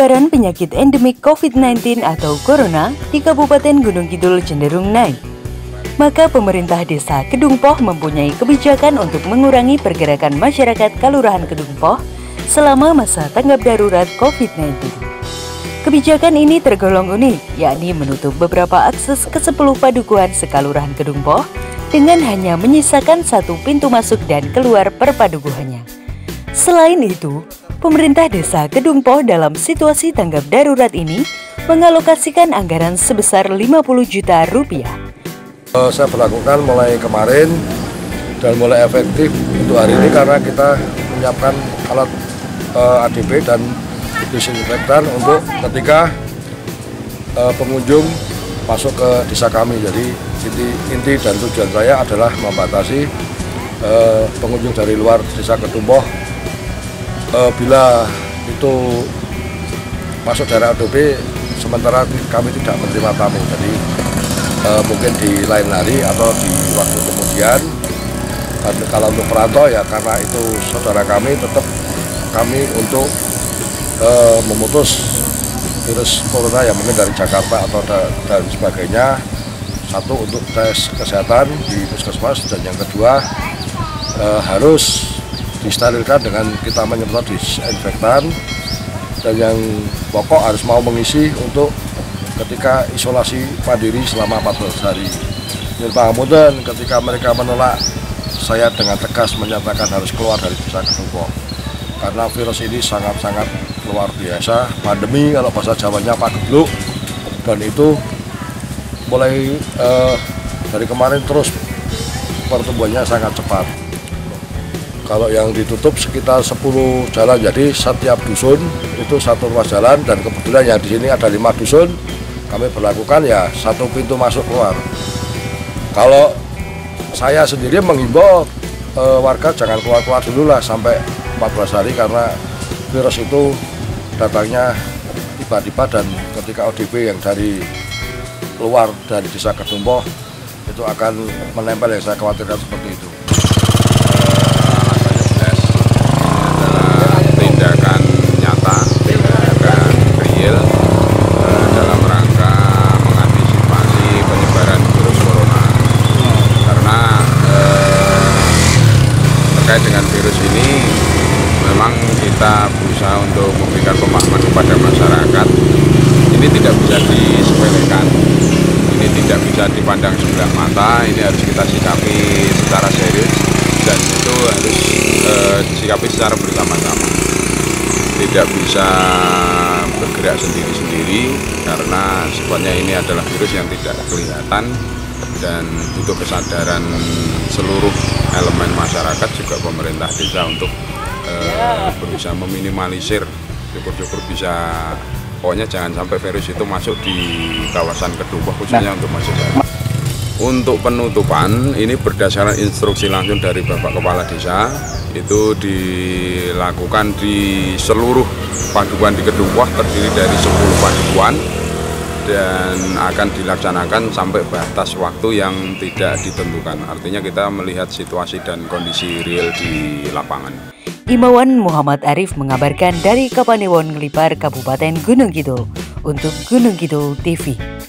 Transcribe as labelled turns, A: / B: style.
A: penyebaran penyakit endemik COVID-19 atau Corona di Kabupaten Gunung Kidul cenderung naik. Maka pemerintah desa Kedungpoh mempunyai kebijakan untuk mengurangi pergerakan masyarakat Kelurahan Kedungpoh selama masa tanggap darurat COVID-19. Kebijakan ini tergolong unik, yakni menutup beberapa akses ke 10 padukuhan sekalurahan Kedungpoh dengan hanya menyisakan satu pintu masuk dan keluar per padukuhannya. Selain itu, pemerintah desa Kedungpoh dalam situasi tanggap darurat ini mengalokasikan anggaran sebesar 50 juta rupiah.
B: Saya berlakukan mulai kemarin dan mulai efektif untuk hari ini karena kita menyiapkan alat ADP dan disinfektan untuk ketika pengunjung masuk ke desa kami. Jadi inti dan tujuan saya adalah membatasi pengunjung dari luar desa Kedungpoh bila itu masuk daerah ADP, sementara kami tidak menerima tamu. Jadi mungkin di lain hari atau di waktu kemudian. Kalau untuk perantau ya karena itu saudara kami, tetap kami untuk memutus virus corona yang mungkin dari Jakarta atau dan sebagainya. Satu, untuk tes kesehatan di puskesmas, dan yang kedua harus disterilkan dengan kita menyemprot disinfektan, dan yang pokok harus mau mengisi untuk ketika isolasi mandiri selama 14 hari. Pangapunten ketika mereka menolak, saya dengan tegas menyatakan harus keluar dari desa Kedungpoh karena virus ini sangat-sangat luar biasa. Pandemi kalau bahasa Jawanya pagebluk, dan itu mulai dari kemarin terus pertumbuhannya sangat cepat. Kalau yang ditutup sekitar 10 jalan, jadi setiap dusun itu satu ruas jalan, dan kebetulan yang di sini ada 5 dusun, kami berlakukan ya satu pintu masuk keluar. Kalau saya sendiri menghimbau warga jangan keluar-keluar dulu lah sampai 14 hari karena virus itu datangnya tiba-tiba, dan ketika ODP yang dari luar dari desa Kedungpoh itu akan menempel, yang saya khawatirkan seperti itu.
C: Tindakan nyata, tindakan real dalam rangka mengantisipasi penyebaran virus corona. Karena terkait dengan virus ini memang kita berusaha untuk memberikan pemahaman kepada masyarakat. Ini tidak bisa disepelekan, ini tidak bisa dipandang sebelah mata, ini harus kita sikapi secara serius, dan itu harus disikapi secara bersama-sama. Tidak bisa bergerak sendiri-sendiri karena sifatnya ini adalah virus yang tidak kelihatan, dan butuh kesadaran seluruh elemen masyarakat, juga pemerintah desa untuk berusaha meminimalisir. Syukur-syukur bisa, pokoknya jangan sampai virus itu masuk di kawasan Kedungpoh, khususnya untuk masyarakat. Untuk penutupan ini berdasarkan instruksi langsung dari Bapak Kepala Desa, itu dilakukan di seluruh padukuhan di Kedungpoh, terdiri dari 10 padukuhan, dan akan dilaksanakan sampai batas waktu yang tidak ditentukan. Artinya kita melihat situasi dan kondisi real di lapangan.
A: Imawan Muhammad Arif mengabarkan dari Kapanewon Ngelipar, Kabupaten Gunung Kidul untuk Gunung Kidul TV.